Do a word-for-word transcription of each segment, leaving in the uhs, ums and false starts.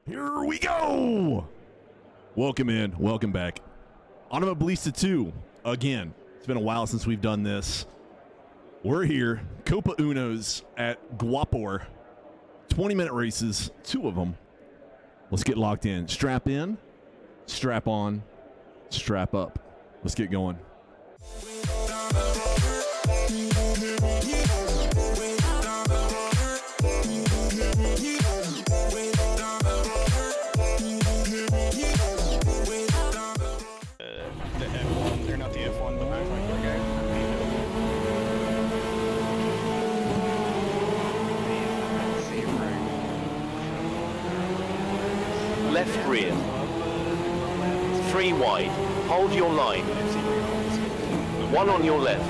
Here we go. Welcome in. Welcome back. Automobilista two. Again, it's been a while since we've done this. We're here. Copa Unos at Guapor. twenty minute races. Two of them. Let's get locked in. Strap in. Strap on. Strap up. Let's get going. Left rear. Three wide. Hold your line. One on your left.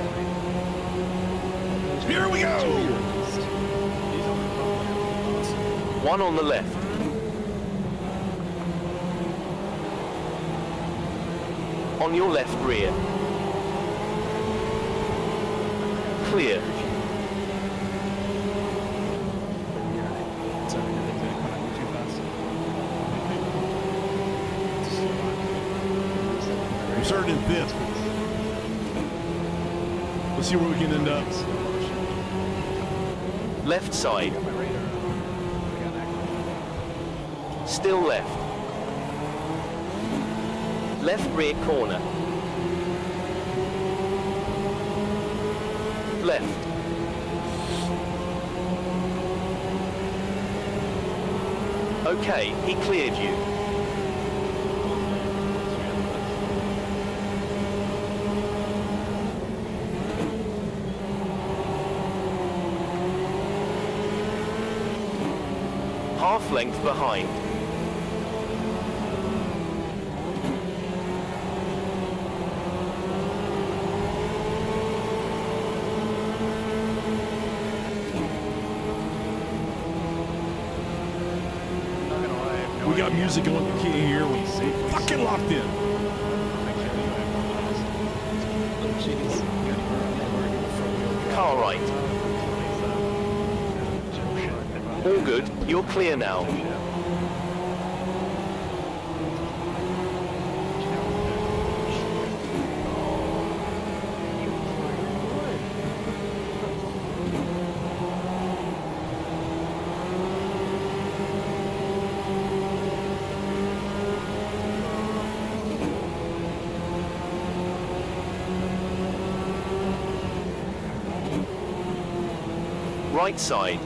Here we go. One on the left. On your left rear. Clear. We're starting in fifth. Let's see where we can end up. Left side. Still left. Left rear corner. Left. Okay, he cleared you. Half length behind. We got music on the key here. We're fucking locked in. Car right. All good, you're clear now. Right side.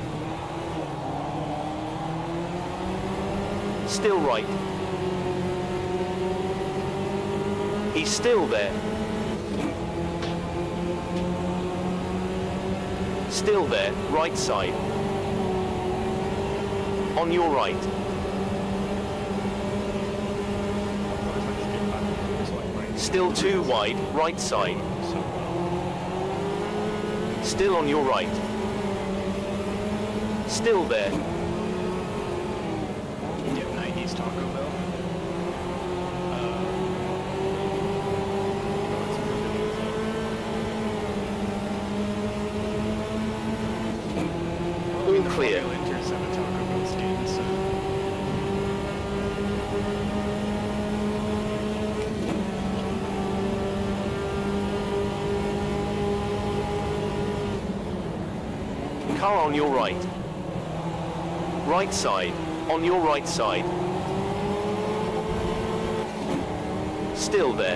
Still right. He's still there. Still there, right side. On your right. Still too wide, right side. Still on your right. Still there. Get nineties Taco Bell. All clear. Car on your right. Right side, on your right side. Still there.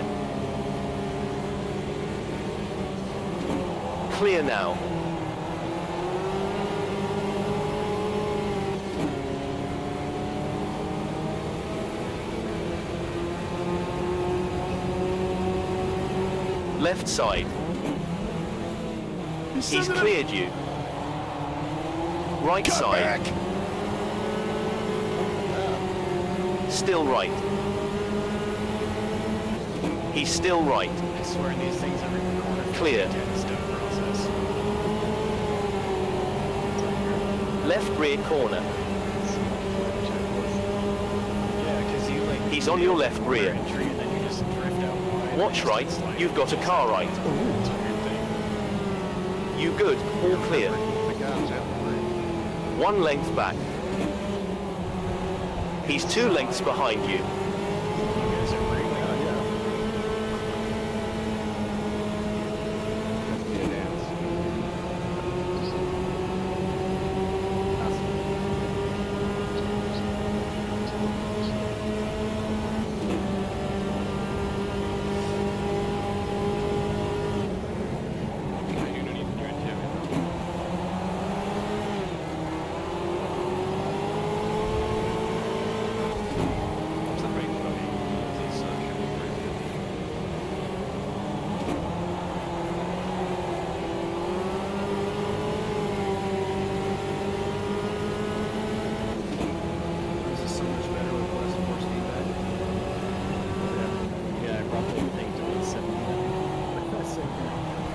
Clear now. Left side. He's cleared you. Right Cut side. back. Still right. He's still right. I swear these things every corner. Clear. Step process. Left rear corner. Yeah, because you like. He's on your left rear. Entry and then you just drift out wide. Watch right. Slide. You've got a car right. It's a weird thing. You good. All clear. One length back. He's two lengths behind you. You guys are great. Yeah, I brought the whole thing to one seventy. That's so great.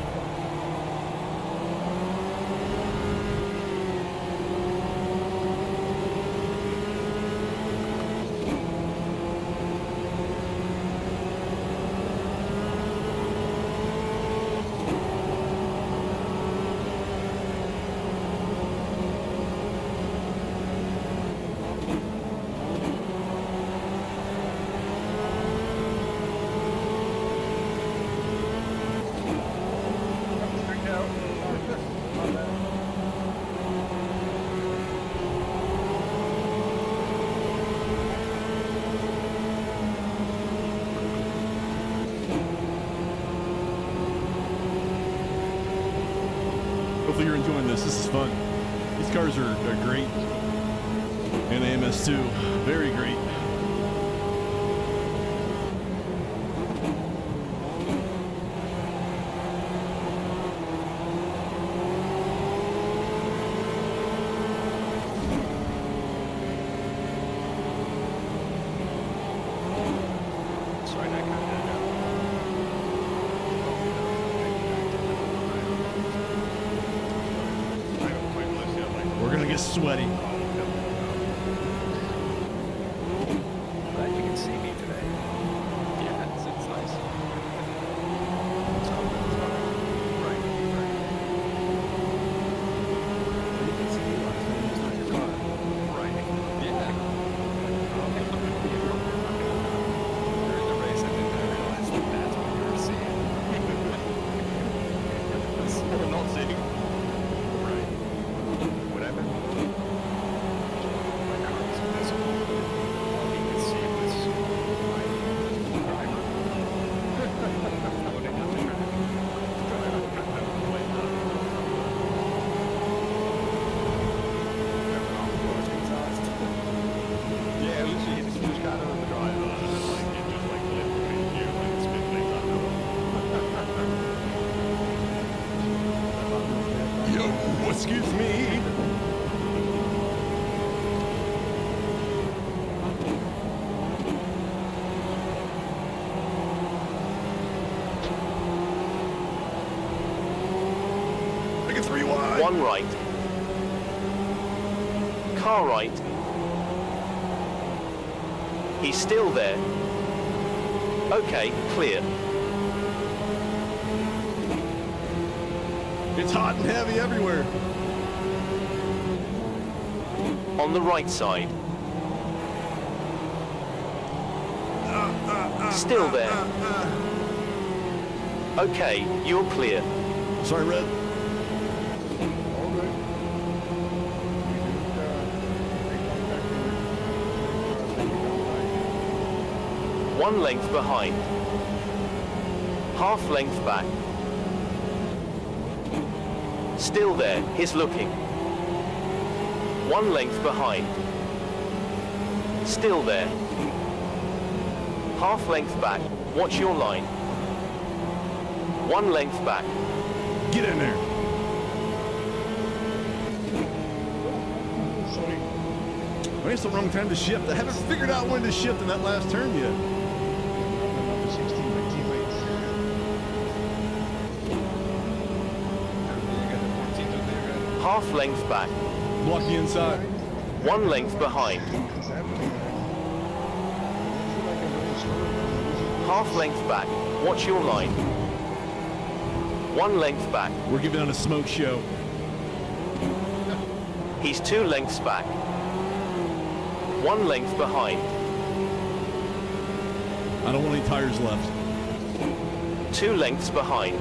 Hopefully you're enjoying this. This is fun. These cars are, are great. And A M S two, very great. Sorry, that kind of We're gonna get sweaty. Glad you can see me today. Yeah, it's, it's nice. It's all good. It's fine. Right, right. You can see me last time, it's not your car. Right. Yeah. During the race, I didn't realize that that's what you were seeing. That's not seeing. Right. Whatever. My car was invisible. All he could see was my driver. Floating on the track. Driving out of the way. Never off the floor, exhaust. Yeah, literally, he just, just got out of the driver and then, like, it just, like, lit between you and the spin thing back up. Yo, excuse me. Make it three wide. One right. Car right. He's still there. Okay, clear. It's hot and heavy everywhere. On the right side. Still there. Okay, you're clear. Sorry, Red. One length behind. Half length back. Still there, he's looking. One length behind. Still there. Half length back, watch your line. One length back. Get in there. Maybe it's the wrong time to shift. I haven't figured out when to shift in that last turn yet. Half length back. Block the inside. One length behind. Half length back, watch your line. One length back. We're giving out a smoke show. He's two lengths back. One length behind. I don't want any tires left. Two lengths behind.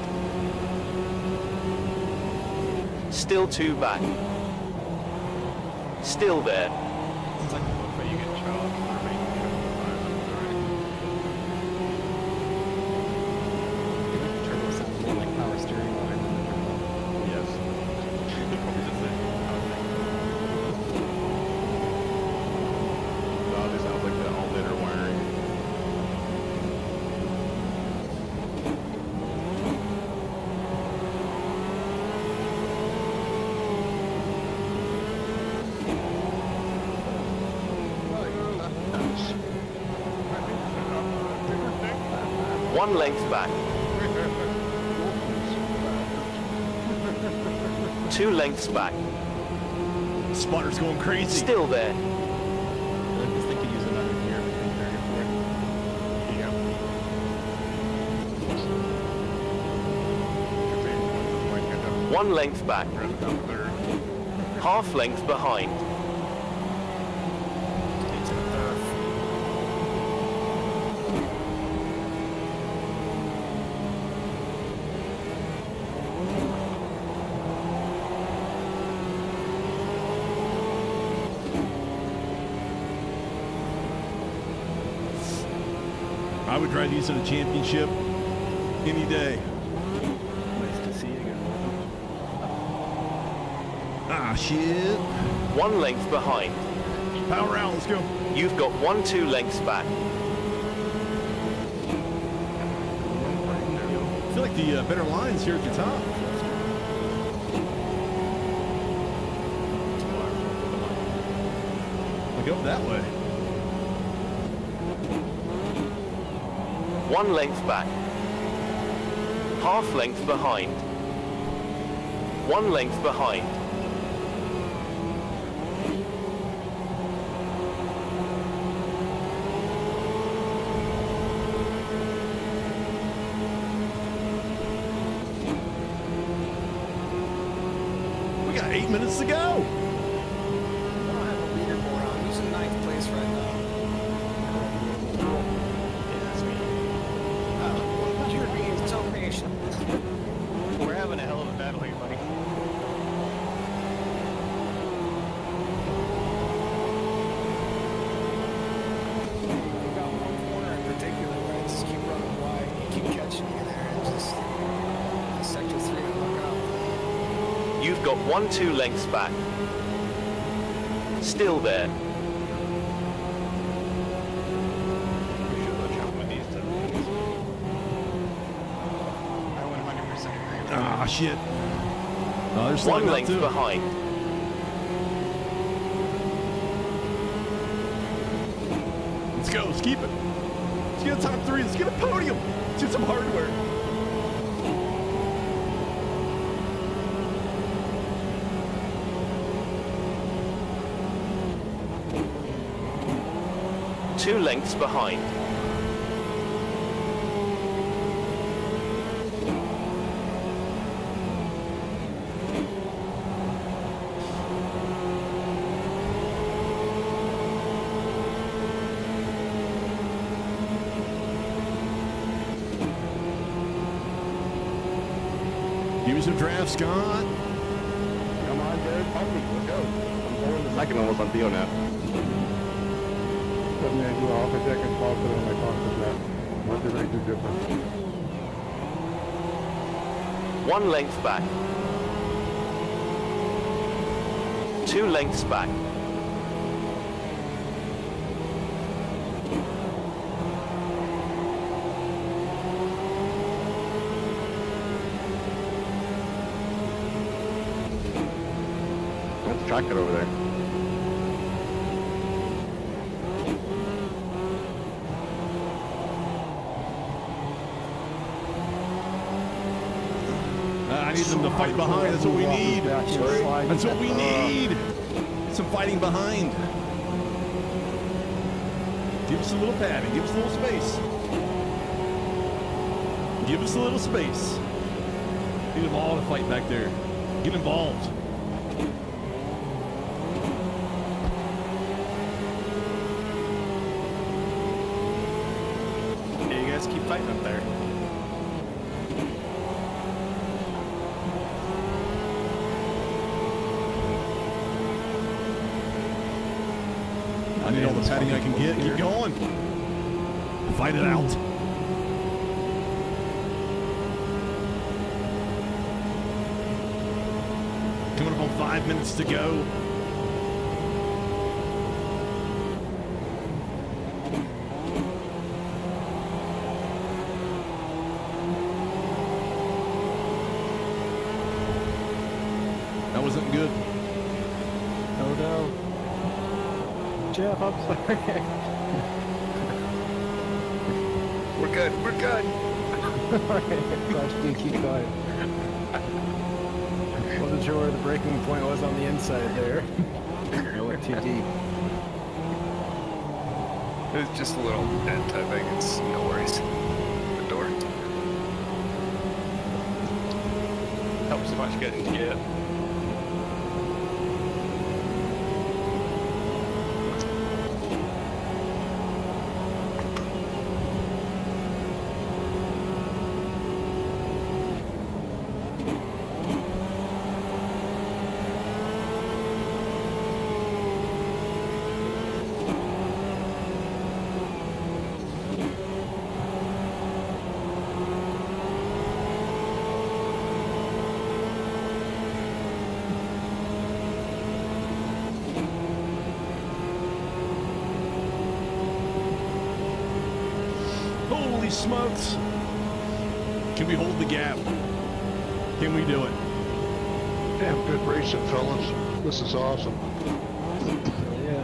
Still two back. Still there. It's like a buffet, you get charged for making sure the tires are right. Turbo sounds more like power steering line than the turbo. Yes. Probably just say power thing. No, this sounds like the alternator wiring. One length back. Two lengths back. Spotter's going crazy. Still there. I feel like this thing could use another gear between third and fourth. Yeah. One length back. Half length behind. Into the turf. I would drive these in a championship any day. Nice to see you again. Ah, shit. One length behind. Power out, let's go. You've got one two lengths back. I feel like the uh, better lines here at the top. I go that way. One length back. Half length behind. One length behind. We got eight minutes to go. I don't have a leaderboard. I'm using ninth place right now. Yeah, that's me. Uh, you're being so patient. We're having a hell of a battle here, buddy. I've got one corner in particular where I just keep running wide. You keep catching me there and just uh, sector three, I look out. You've got one two lengths back. Still there. We should watch out with these two. I one hundred percent agree with Ah, shit. Oh, there's One sliding out length too. behind. Let's go. Let's keep it. Let's get a top three. Let's get a podium. Let's get some hardware. Two lengths behind. Give me some drafts, Scott. Come on, Jared. Pump me. Let's go. I'm pulling the second almost on Theo now. Suddenly I do a half a second faster than my fastest lap. What the rate is different. One length back. Two lengths back. That's a track cut over there. Uh, I need them to fight behind. That's what we need. That's what we need. Some fighting behind. Give us a little padding. Give us a little space. Give us a little space. Need them all to fight back there. Get involved. keep fighting up there. I need all the padding I can get. Keep going. Fight it out. Coming up on five minutes to go. That wasn't good. Oh no. Jeff, I'm sorry. We're good. We're good. Gosh, dude, keep going. Wasn't sure where the breaking point was on the inside there. I went too deep. It's just a little dent, I think. It's no worries. The door. Helps so much getting to get. Holy smokes. Can we hold the gap? Can we do it? Damn good racing, fellas. This is awesome. Yeah.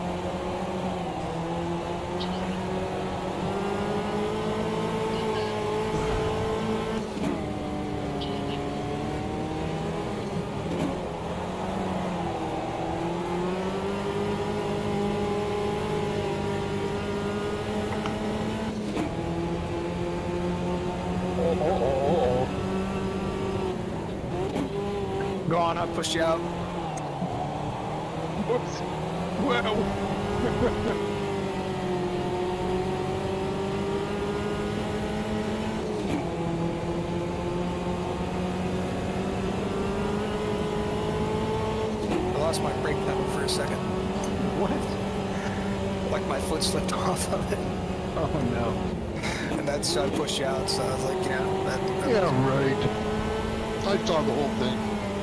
Go on, I'll push you out. Whoops. Wow. I lost my brake pedal for a second. What? Like my foot slipped off of it. Oh no. And that's trying to push you out, so I was like, you know, that, that Yeah, right. I saw the whole thing.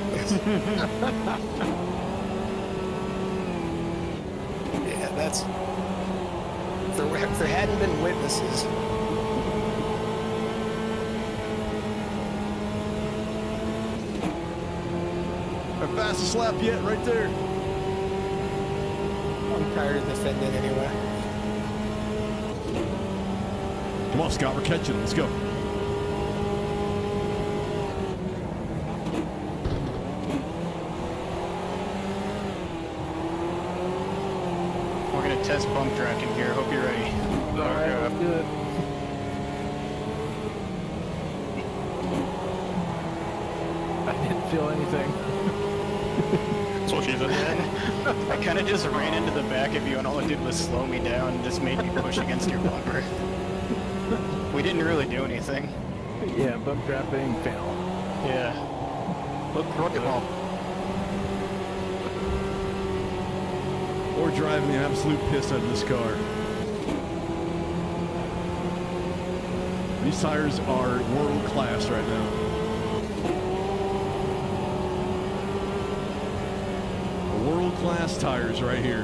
yeah, that's... If there, were- if there hadn't been witnesses... Our fastest lap yet, right there. I'm tired of defending anyway. Come on, Scott, we're catching him. Let's go. We're gonna test bump track in here. Hope you're ready. Alright, let's do it. I didn't feel anything. That's what she said. I kind of just ran into the back of you, and all it did was slow me down and just made me push against your bumper. We didn't really do anything. Yeah, bump trapping, fail. Yeah. Look, Rocket We're driving the absolute piss out of this car. These tires are world class right now. World class tires right here.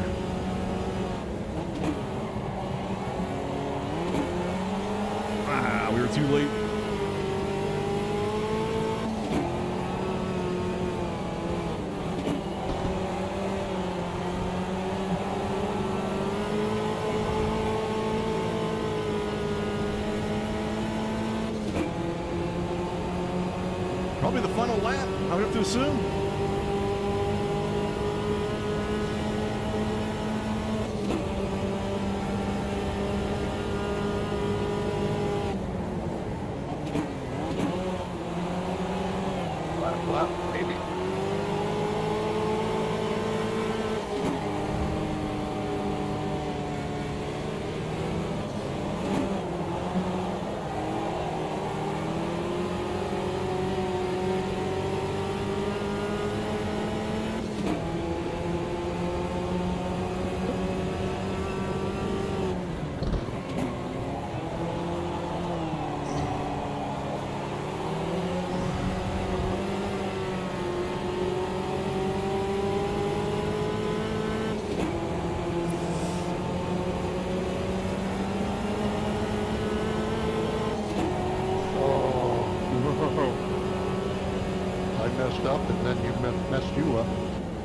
Ah, we were too late. Probably the final lap, I would have to assume. Lap, lap, maybe. up, and then you me- messed you up.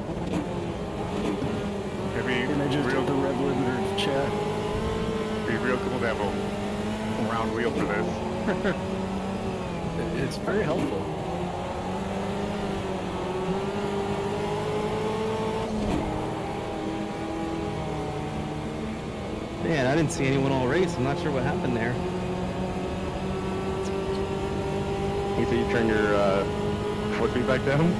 Maybe And I just real, took the red limiter chat. be real cool to have a round wheel for this. It's very helpful. Man, I didn't see anyone all race. I'm not sure what happened there. You say you turn your uh, foot speed back down?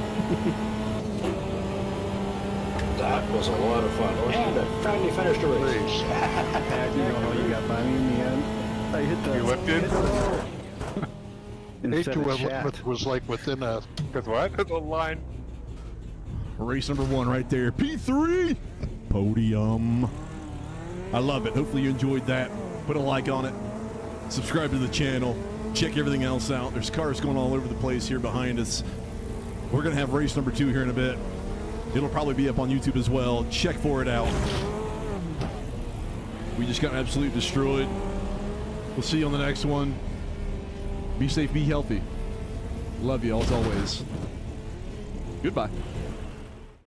That was a lot of fun. And I finally finished the race. Pat, you know how you got by me in the end? I hit the... You lifted? Eight Instead to of chat. eleven was like within a... Because what? That's a line. Race number one right there. P three podium. I love it. Hopefully you enjoyed that. Put a like on it. Subscribe to the channel. Check everything else out. There's cars going all over the place here behind us. We're going to have race number two here in a bit. It'll probably be up on YouTube as well. Check for it out. We just got absolutely destroyed. We'll see you on the next one. Be safe, be healthy. Love you as always. Goodbye.